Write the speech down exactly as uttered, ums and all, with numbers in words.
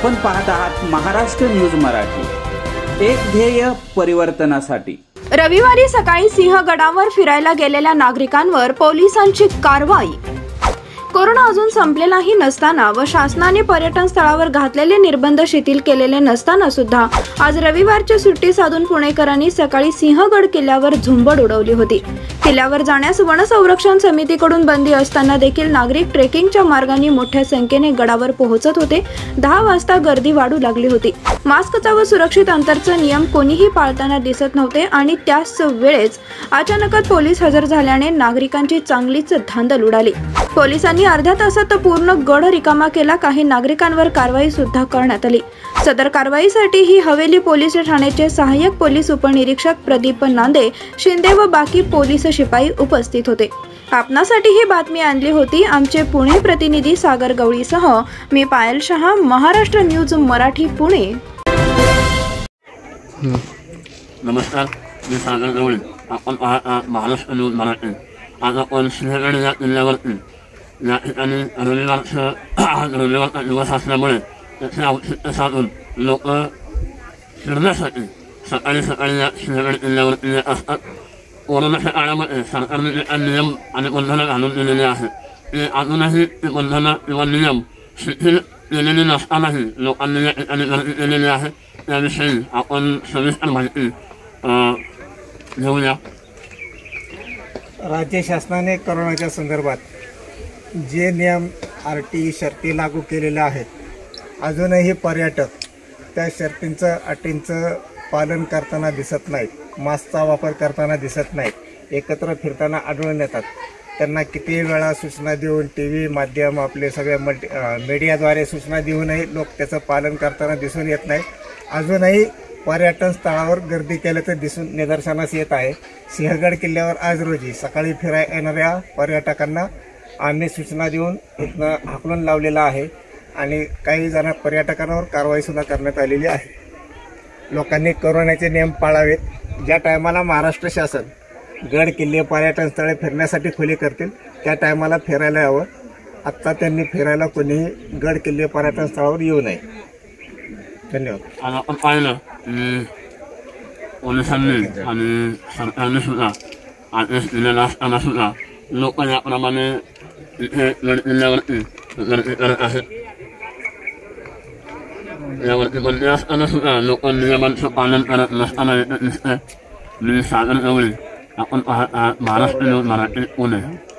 आपण पाहत आहात महाराष्ट्र न्यूज मराठी, एक ध्येय परिवर्तनासाठी। रविवारी सकाळी सिंहगडावर फिरायला गेलेल्या नागरिकांवर पोलिसांची कारवाई। कोरोना अजून संपलेलाही नसताना व शासनाने पर्यटन स्थळावर घातलेले निर्बंध शिथिल केलेले नसताना सुद्धा आज रविवारची सुट्टी साधून पुणेकरांनी सकाळी सिंहगड किल्ल्यावर झुंबड उडवली होती। किल्ल्यावर जाण्यास वन संरक्षण समितीकडून बंदी असताना देखील नागरिक ट्रेकिंगच्या मार्गाने मोठ्या संख्येने गडावर पोहोचत होते। दहा वाजता गर्दी वाढू लागली होती। मास्कचा व सुरक्षित अंतरचा नियम कोणीही पाळताना दिसत नव्हते आणि त्याच वेळेस अचानकच पोलीस हजर झाल्याने नागरिकांची चांगलीच धांदल उडाली। पोलिसांनी अर्ध्या तासात पूर्ण गड रिकामा केला। काही नागरिकांवर कारवाई सुद्धा करण्यात आली। सदर कारवाईसाठी ही हवेली पोलीस ठाण्याचे सहाय्यक पोलीस उपनिरीक्षक प्रदीप नांदे शिंदे व बाकी पोलीस शिपाई उपस्थित होते। आपणासाठी ही बातमी आणली होती आमचे पुणे प्रतिनिधी सागर गवळीसह मी पायल शहा, महाराष्ट्र न्यूज मराठी, पुणे। नमस्कार, मी सागर गवळी। आपण पाहत आहात महाराष्ट्र न्यूज मराठी। आज आपण सिंहगड या किल्ल्यावरती या ठिकाणी रविवारचं रविवारचा दिवस असल्यामुळे त्याचे औचित्य साधून लोक फिरण्यासाठी सकाळी सकाळी या सिंहगड किल्ल्यावरती येत असतात। कोरोनाच्या काळामध्ये सरकारने जे नियम आणि बंधनं घालून दिलेली आहेत ते अजूनही ते बंधनं किंवा नियम शिथिल केलेले नसतानाही लोकांनी या ठिकाणी गर्दी केलेली आहे। त्याविषयी आपण सविस्तर माहिती घेऊया। राज्य शासनाने कोरोनाच्या संदर्भात जे नियम आर टी शर्ती लागू केलेले आहेत, अजूनही पर्यटक त्या शर्तींचं अटींचं पालन करताना दिसत नाहीत, मास्कचा वापर करताना दिसत नाहीत, एकत्र फिरताना आढळून येतात। त्यांना किती वेळा सूचना देऊन टी व्ही माध्यम आपले सगळे मल्टी मीडियाद्वारे सूचना देऊनही लोक त्याचं पालन करताना दिसून येत नाहीत। अजूनही पर्यटन स्थळावर गर्दी केल्याचं दिसून निदर्शनास येत आहे। सिंहगड किल्ल्यावर आज रोजी सकाळी फिराय येणाऱ्या पर्यटकांना आम्ही सूचना देऊन इथनं हाकलून लावलेला आहे आणि काही जण पर्यटकांवर कारवाईसुद्धा करण्यात आलेली आहे। लोकांनी कोरोनाचे नियम पाळावेत। ज्या टायमाला महाराष्ट्र शासन गड किल्ले पर्यटन स्थळे फिरण्यासाठी खुली करतील त्या टायमाला फिरायला यावं। आत्ता त्यांनी फिरायला कोणीही गड किल्ले पर्यटन स्थळावर येऊ नये। धन्यवाद। आज आपण पाहिलं पोलिसांनी आणि सरकारने सुद्धा आदेश दिलेला असताना सुद्धा लोक याप्रमाणे इथे गड किल्ल्यावरती गर्दी करत आहेत। यावरती बंदी असताना सुद्धा लोक नियमांचं पालन करत नसताना येत दिसतंय। मी सागर गवळी, आपण पाहत आहात महाराष्ट्र न्यूज मराठी, पुणे।